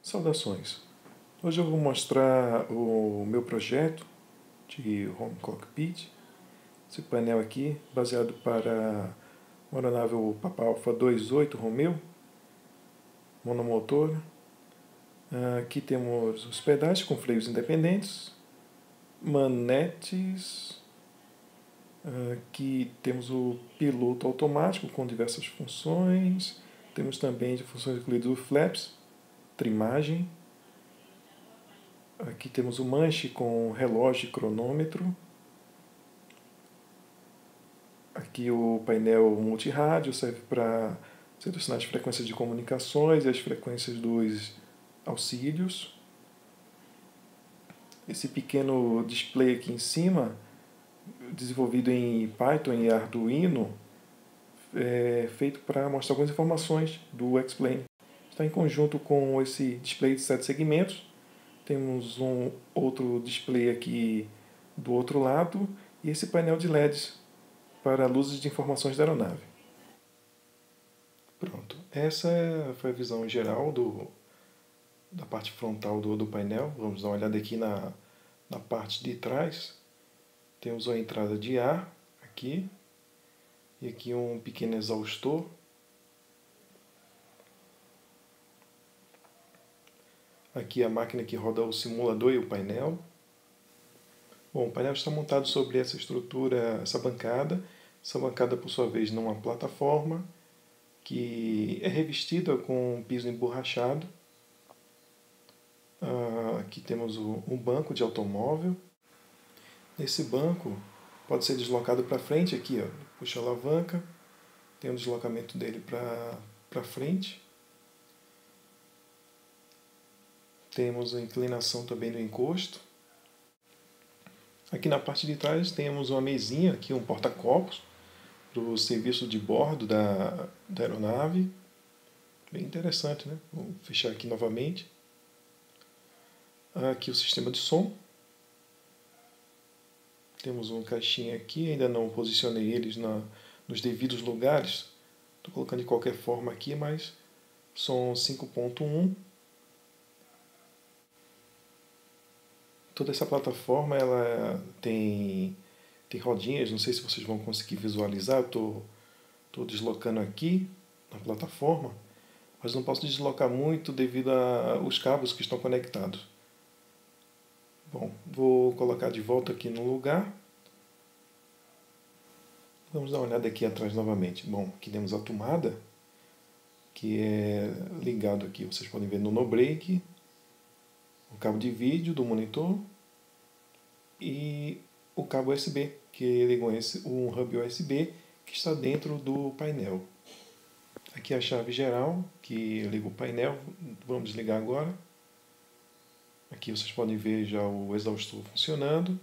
Saudações! Hoje eu vou mostrar o meu projeto de Home Cockpit. Esse painel aqui, baseado para uma aeronave Papa Alpha 28 Romeo, monomotor. Aqui temos os pedais com freios independentes, manetes. Aqui temos o piloto automático com diversas funções. Temos também de funções incluídas o flaps, trimagem. Aqui temos o manche com relógio e cronômetro. Aqui o painel multirádio serve para selecionar as frequências de comunicações e as frequências dos auxílios. Esse pequeno display aqui em cima, desenvolvido em Python e Arduino, é feito para mostrar algumas informações do X-Plane. Está em conjunto com esse display de 7 segmentos. Temos um outro display aqui do outro lado e esse painel de LEDs para luzes de informações da aeronave. Pronto, essa foi a visão geral da parte frontal do painel. Vamos dar uma olhada aqui na parte de trás. Temos a entrada de ar aqui e aqui um pequeno exaustor. Aqui a máquina que roda o simulador e o painel. Bom, o painel está montado sobre essa estrutura, essa bancada. Essa bancada, por sua vez, numa plataforma que é revestida com um piso emborrachado. Aqui temos um banco de automóvel. Esse banco pode ser deslocado para frente aqui, ó. Puxa a alavanca, tem um deslocamento dele para frente. Temos a inclinação também do encosto. Aqui na parte de trás temos uma mesinha, aqui um porta-copos para o serviço de bordo da aeronave. Bem interessante, né? Vou fechar aqui novamente. Aqui o sistema de som. Temos uma caixinha aqui, ainda não posicionei eles nos devidos lugares. Estou colocando de qualquer forma aqui, mas som 5.1. Toda essa plataforma ela tem rodinhas, não sei se vocês vão conseguir visualizar. Eu estou deslocando aqui na plataforma, mas não posso deslocar muito devido aos cabos que estão conectados. Bom, vou colocar de volta aqui no lugar. Vamos dar uma olhada aqui atrás novamente. Bom, aqui temos a tomada, que é ligado aqui, vocês podem ver no no-break, o cabo de vídeo do monitor e o cabo USB, que liga um hub USB que está dentro do painel. Aqui a chave geral, que liga o painel. Vamos desligar agora. Aqui vocês podem ver já o exaustor funcionando.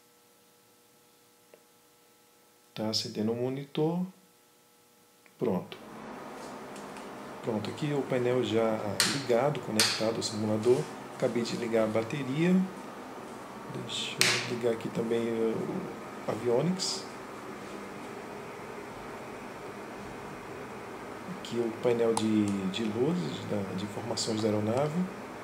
Está acendendo o monitor. Pronto. Pronto, aqui o painel já ligado, conectado ao simulador. Acabei de ligar a bateria. Deixa eu ligar aqui também o Avionics. Aqui o painel de luzes, de informações da aeronave.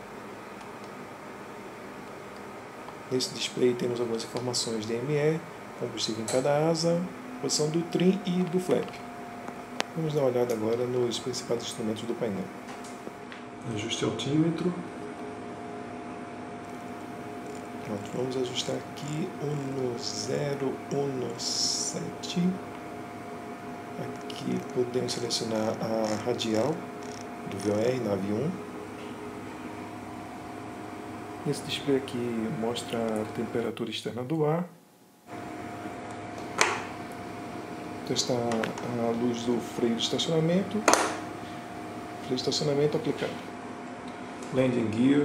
Nesse display temos algumas informações de DME, combustível em cada asa, posição do trim e do flap. Vamos dar uma olhada agora nos principais instrumentos do painel. Ajuste altímetro. Pronto, vamos ajustar aqui no 017. Aqui podemos selecionar a radial do VOR, nave 1. Esse display aqui mostra a temperatura externa do ar. Testar a luz do freio de estacionamento. Freio de estacionamento aplicado. Landing gear.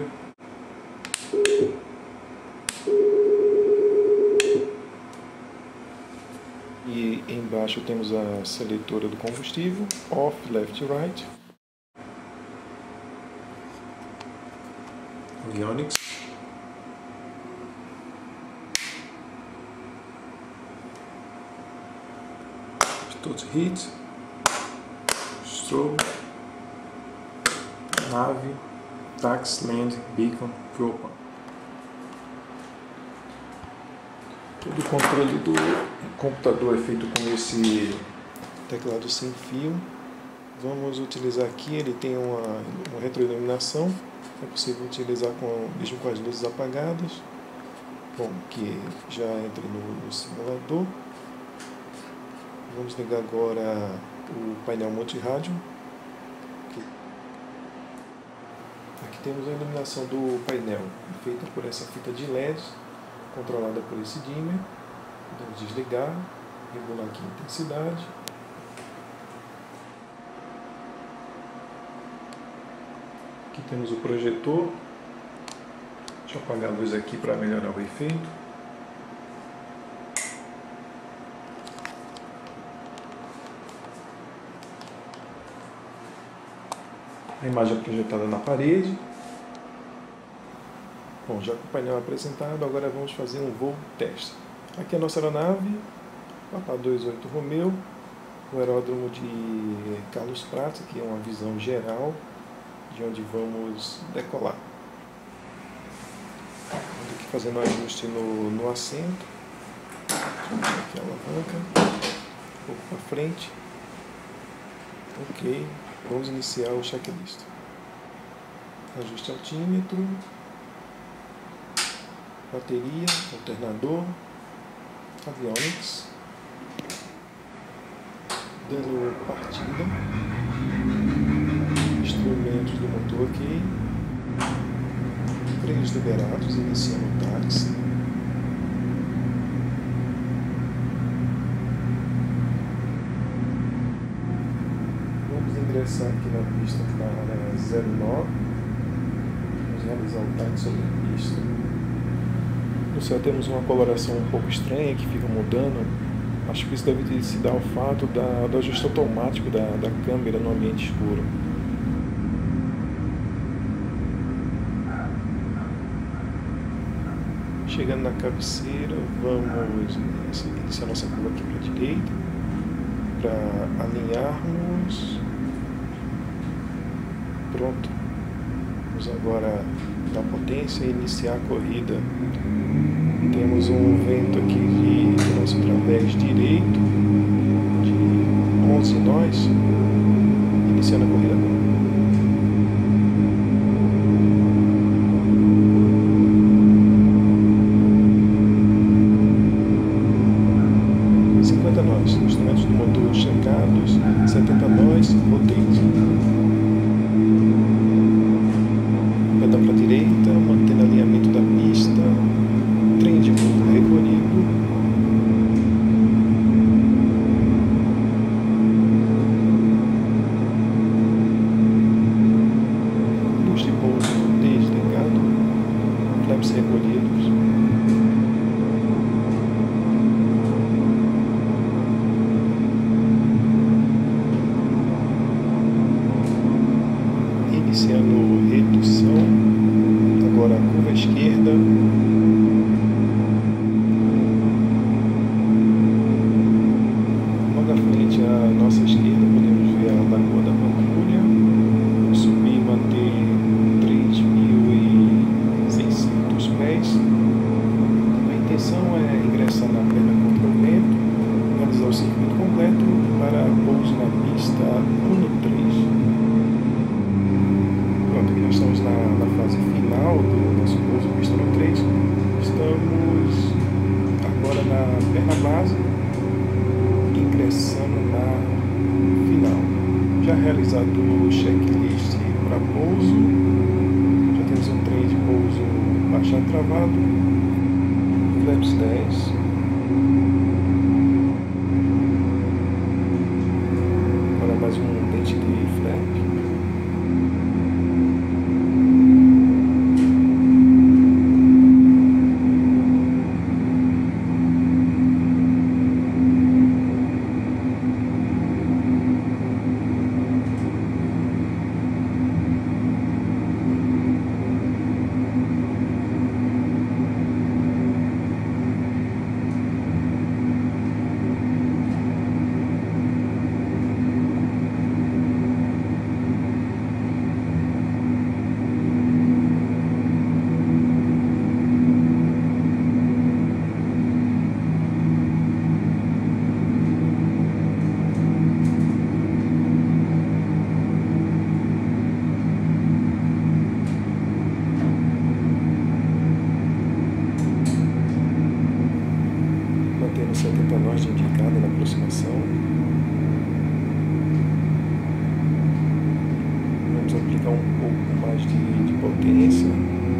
E embaixo temos a seletora do combustível, off, left e right. Avionics. Todos hits, strobe, nave, Tax Land Beacon Propan. Todo o controle do computador é feito com esse teclado sem fio. Vamos utilizar aqui, ele tem uma retroiluminação, é possível utilizar mesmo com as luzes apagadas. Bom, que já entre no simulador. Vamos ligar agora o painel multirádio. Aqui temos a iluminação do painel, feita por essa fita de LED, controlada por esse dimmer. Podemos desligar, regular aqui a intensidade. Aqui temos o projetor. Deixa eu apagar a luz aqui para melhorar o efeito. A imagem é projetada na parede. Bom, já com o painel apresentado, agora vamos fazer um voo teste. Aqui é a nossa aeronave, Papa 28 Romeo, o aeródromo de Carlos Prates, aqui é uma visão geral de onde vamos decolar. Vamos aqui fazendo um ajuste no assento. Aqui a alavanca, um pouco para frente. Ok, vamos iniciar o checklist. Ajuste altímetro, bateria, alternador, avionics, dando partida, instrumentos do motor aqui, freios liberados, iniciando o táxi. Vamos ingressar aqui na pista para 09, vamos realizar o táxi sobre a pista. No céu temos uma coloração um pouco estranha que fica mudando. Acho que isso deve se dar ao fato do ajuste automático da câmera no ambiente escuro. Chegando na cabeceira, vamos iniciar nossa curva aqui para a direita, para alinharmos. Pronto. Vamos agora dar potência e iniciar a corrida. Temos um vento aqui de nosso través direito, de 11 nós, iniciando a corrida agora. Instrumentos do motor checados, 70 nós, rotate. Pedal para a direita, mantendo alinhamento da pista, trem de pouso recolhido. Luz de pouso desligado, flaps recolhidos. Iniciando redução, agora a curva esquerda, logo à frente à nossa esquerda podemos ver a Lagoa da Pampulha, subir e manter 3.600 pés. A intenção é ingressar na perna contra o vento, realizar o circuito completo para pouso na pista 1-3. Nós estamos na fase final do nosso pouso, pista no 3. Estamos agora na perna base, ingressando na final. Já realizado o checklist para pouso, já temos um trem de pouso baixado travado, flaps 10. Agora mais um dente de flap. seta norte indicada na aproximação. Vamos aplicar um pouco mais de potência.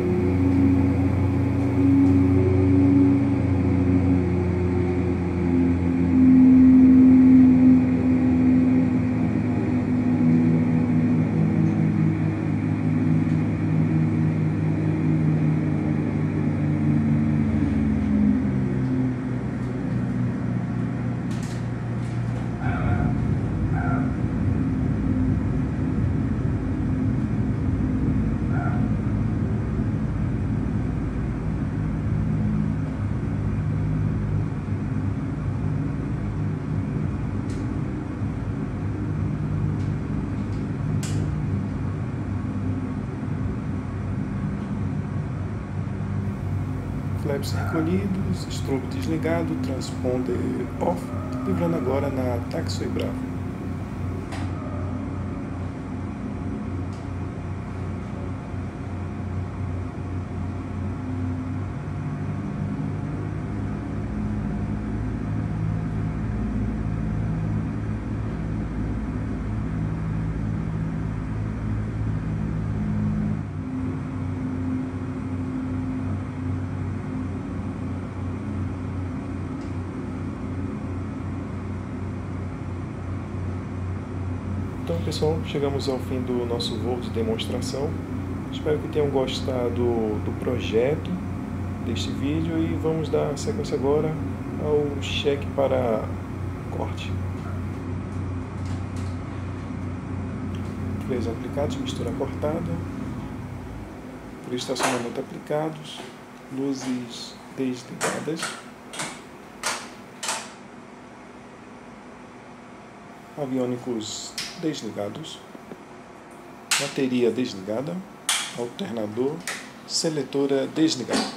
Flaps recolhidos, strobe desligado, transponder off, livrando agora na Taxiway Bravo. Então pessoal, chegamos ao fim do nosso voo de demonstração. Espero que tenham gostado do projeto deste vídeo e vamos dar sequência agora ao cheque para corte. Freios aplicados, mistura cortada, freio estacionamento aplicados, luzes desligadas, aviônicos desligados, bateria desligada, alternador, seletora desligada.